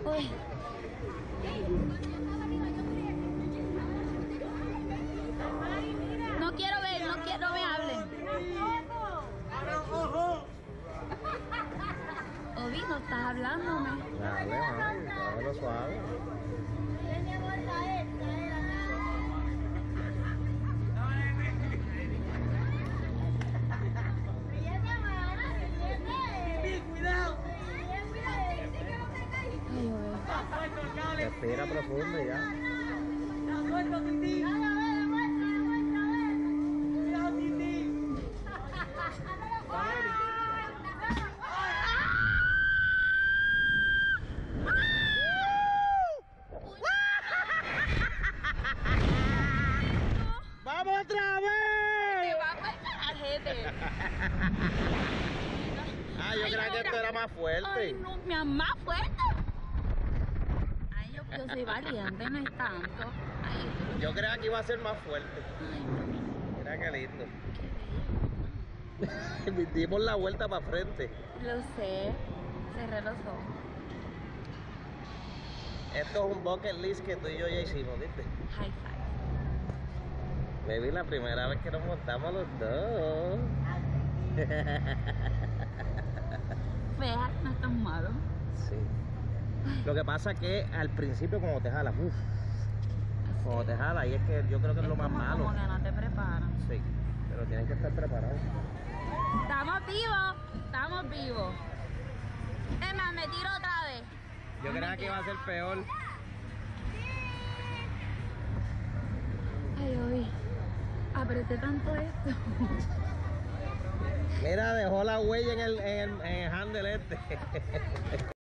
Uy. No quiero ver, no quiero me hablen. Obi, no estás hablándome. Dale, mami, háblalo suave. Respira profundo y ya. ¡Vamos otra vez! Te va a pasar al jete. Ah, yo creía que esto era más fuerte. Ay, no, más fuerte. Ay, yo soy valiente, no es tanto. Ay, Yo creía que iba a ser más fuerte. ay, Mira qué lindo. Dimos la vuelta para frente. lo sé. Cerré los ojos. Esto es un bucket list que tú y yo ya hicimos, ¿viste? High five. Baby, la primera vez que nos montamos los dos. Fea, no es tan malo. Sí. Lo que pasa es que al principio cuando te jalas, cuando te jalas, y es que yo creo que es lo más como, malo. Como que no te preparan. Sí, pero tienes que estar preparado. Estamos vivos, estamos vivos. Es más, me tiro otra vez. Yo creía que iba a ser peor. Ay, hoy apreté tanto esto. Mira, dejó la huella en el handle este.